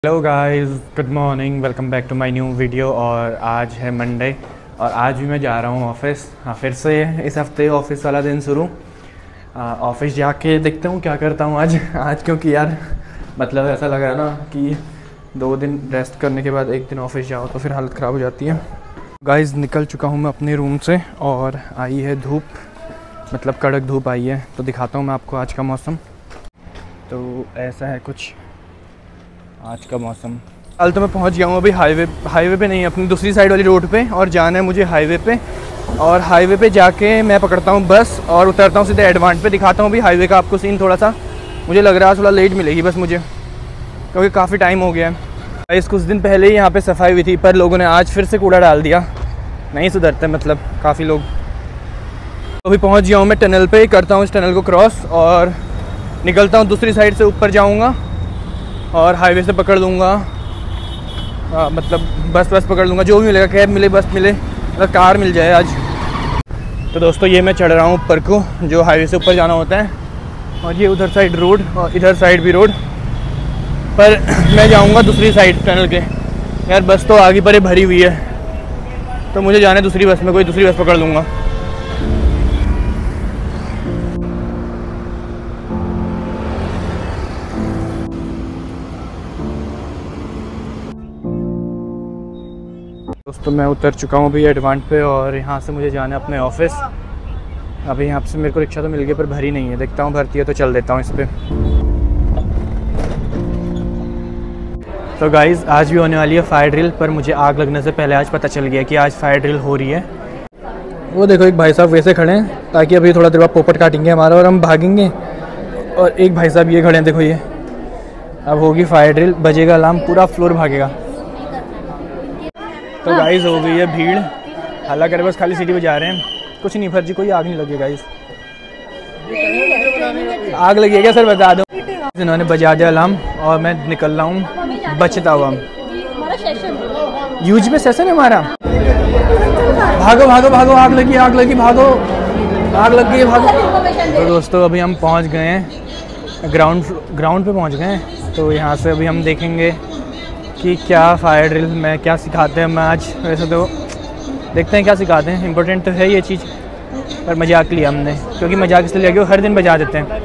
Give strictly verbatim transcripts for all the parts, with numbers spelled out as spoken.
Hello guys, good morning, welcome back to my new video. और आज है Monday और आज भी मैं जा रहा हूँ ऑफिस। हाँ, फिर से इस हफ्ते ऑफिस वाला दिन शुरू। ऑफिस जाके देखता हूँ क्या करता हूँ आज आज क्योंकि यार मतलब ऐसा लग रहा है ना कि दो दिन रेस्ट करने के बाद एक दिन ऑफिस जाओ तो फिर हालत ख़राब हो जाती है। गाइस, निकल चुका हूँ मैं अपने रूम से और आई है धूप, मतलब कड़क धूप आई है। तो दिखाता हूँ मैं आपको आज का मौसम। तो ऐसा है कुछ आज का मौसम। कल तो मैं पहुंच गया हूँ अभी हाईवे हाईवे पे नहीं, अपनी दूसरी साइड वाली रोड पे, और जाना है मुझे हाईवे पे। और हाईवे पे जाके मैं पकड़ता हूँ बस और उतरता हूँ सीधे एडवांट पे। दिखाता हूँ अभी हाईवे का आपको सीन। थोड़ा सा मुझे लग रहा है थोड़ा लेट मिलेगी बस मुझे, क्योंकि काफ़ी टाइम हो गया है। इस कुछ दिन पहले ही यहाँ पर सफाई हुई थी, पर लोगों ने आज फिर से कूड़ा डाल दिया। नहीं सुधरते मतलब काफ़ी लोग। तो अभी पहुँच गया हूँ मैं टनल पर, करता हूँ इस टनल को क्रॉस और निकलता हूँ दूसरी साइड से, ऊपर जाऊँगा और हाईवे से पकड़ लूँगा। आ, मतलब बस बस पकड़ लूँगा, जो भी मिलेगा, कैब मिले, बस मिले, मतलब कार मिल जाए आज। तो दोस्तों ये मैं चढ़ रहा हूँ ऊपर को, जो हाईवे से ऊपर जाना होता है। और ये उधर साइड रोड और इधर साइड भी रोड, पर मैं जाऊँगा दूसरी साइड टनल के। यार बस तो आगे पर भरी हुई है, तो मुझे जाना है दूसरी बस में, कोई दूसरी बस पकड़ लूँगा। दोस्तों मैं उतर चुका हूँ अभी एडवांट पे और यहाँ से मुझे जाना है अपने ऑफिस। अभी यहाँ से मेरे को रिक्शा तो मिल गई पर भरी नहीं है, देखता हूँ भरती है तो चल देता हूँ इस पर। तो गाइज़ आज भी होने वाली है फायर ड्रिल, पर मुझे आग लगने से पहले आज पता चल गया कि आज फायर ड्रिल हो रही है। वो देखो एक भाई साहब वैसे खड़े हैं, ताकि अभी थोड़ा देर बाद पोपट काटेंगे हमारा और हम भागेंगे। और एक भाई साहब ये खड़े हैं, देखो ये। अब होगी फायर ड्रिल, बजेगा अलार्म, पूरा फ्लोर भागेगा। तो गाइस हो गई है भीड़, हालांकि बस खाली सिटी बजा रहे हैं, कुछ नहीं फर्जी, कोई आग नहीं लगी गाइस। आग लगी है क्या सर, बता दो। इन्होंने बजा दिया अलार्म और मैं निकल रहा हूँ बचता हुआ। यूज में सेशन है हमारा। भागो भागो भागो, आग लगी आग लगी, भागो आग लग गई, भागो। तो दोस्तों अभी हम पहुँच गए हैं ग्राउंड ग्राउंड पे पहुँच गए हैं। तो यहाँ से अभी हम देखेंगे कि क्या फायर ड्रिल में क्या सिखाते हैं मैं आज। वैसे तो देखते हैं क्या सिखाते हैं, इम्पोर्टेंट तो है ये चीज़, पर मजाक लिया हमने, क्योंकि मजाक इसलिए लिया कि वो हर दिन बजा देते हैं।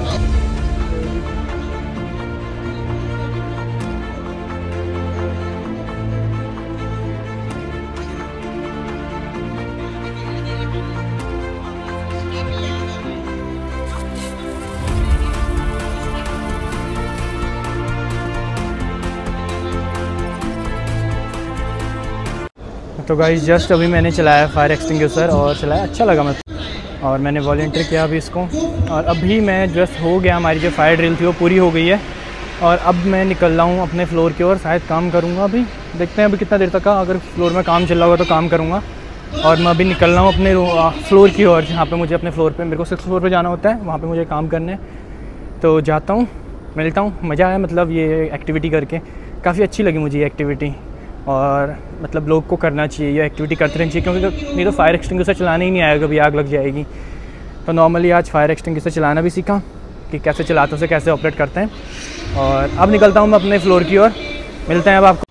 तो गाइस जस्ट अभी मैंने चलाया फायर एक्सटिंग्विशर और चलाया, अच्छा लगा मैं, और मैंने वॉलंटियर किया अभी इसको। और अभी मैं जस्ट हो गया, हमारी जो फायर ड्रिल थी वो पूरी हो गई है। और अब मैं निकल रहा हूँ अपने फ्लोर की ओर, शायद काम करूँगा। अभी देखते हैं अभी कितना देर तक का, अगर फ्लोर में काम चल रहा होगा तो काम करूँगा। और मैं अभी निकल रहा हूँ अपने फ्लोर की ओर, जहाँ पर मुझे अपने फ्लोर पर, मेरे को सिक्स फ्लोर पर जाना होता है, वहाँ पर मुझे काम करने। तो जाता हूँ, मिलता हूँ। मज़ा आया मतलब ये एक्टिविटी करके, काफ़ी अच्छी लगी मुझे ये एक्टिविटी। और मतलब लोग को करना चाहिए, ये एक्टिविटी करते रहनी चाहिए, क्योंकि नहीं तो फायर एक्सटिंग्विशर चलाने ही नहीं आएगा, कभी आग लग जाएगी। तो नॉर्मली आज फायर एक्सटिंग्विशर चलाना भी सीखा कि कैसे चलाते हैं, कैसे ऑपरेट करते हैं। और अब निकलता हूँ मैं अपने फ्लोर की ओर, मिलते हैं अब आपको।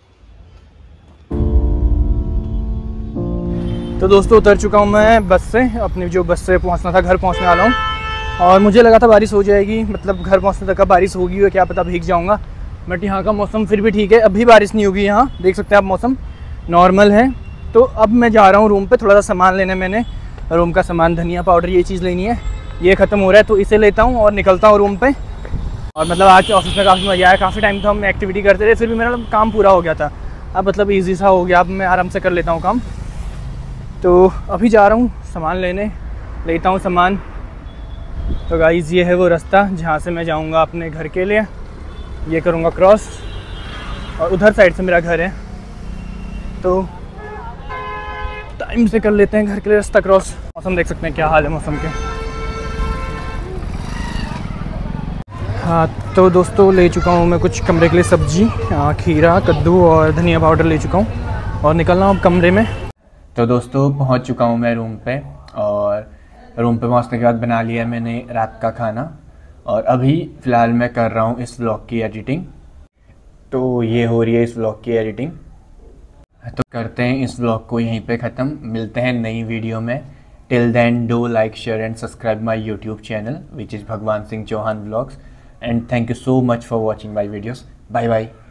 तो दोस्तों उतर चुका हूँ मैं बस से, अपनी जो बस से पहुँचना था, घर पहुँचने वाला हूँ। और मुझे लगा था बारिश हो जाएगी, मतलब घर पहुँचने तक का बारिश होगी और क्या पता भीग जाऊँगा, बट यहाँ का मौसम फिर भी ठीक है, अभी बारिश नहीं होगी। यहाँ देख सकते हैं आप, मौसम नॉर्मल है। तो अब मैं जा रहा हूँ रूम पे, थोड़ा सा सामान लेने, मैंने रूम का सामान, धनिया पाउडर, ये चीज़ लेनी है, ये ख़त्म हो रहा है तो इसे लेता हूँ और निकलता हूँ रूम पे। और मतलब आज ऑफिस में काफ़ी मज़ा आया, काफ़ी टाइम तो हम एक्टिविटी करते रहे, फिर भी मेरा काम पूरा हो गया था। अब मतलब ईजी सा हो गया, अब मैं आराम से कर लेता हूँ काम। तो अभी जा रहा हूँ सामान लेने, लेता हूँ सामान। तो गाइज़ ये है वो रास्ता जहाँ से मैं जाऊँगा अपने घर के लिए, ये करूँगा क्रॉस, और उधर साइड से मेरा घर है। तो टाइम से कर लेते हैं घर के लिए रास्ता क्रॉस। मौसम देख सकते हैं क्या हाल है मौसम के। हाँ तो दोस्तों ले चुका हूँ मैं कुछ कमरे के लिए सब्जी, खीरा, कद्दू और धनिया पाउडर ले चुका हूँ और निकल रहा हूँ अब कमरे में। तो दोस्तों पहुँच चुका हूँ मैं रूम पे, और रूम पे पहुँचने के बाद बना लिया मैंने रात का खाना। और अभी फ़िलहाल मैं कर रहा हूँ इस व्लॉग की एडिटिंग। तो ये हो रही है इस व्लॉग की एडिटिंग। तो करते हैं इस व्लॉग को यहीं पे ख़त्म, मिलते हैं नई वीडियो में। Till then do like share and subscribe my YouTube channel which is Bhagwan Singh Chauhan vlogs, and thank you so much for watching my videos. Bye bye.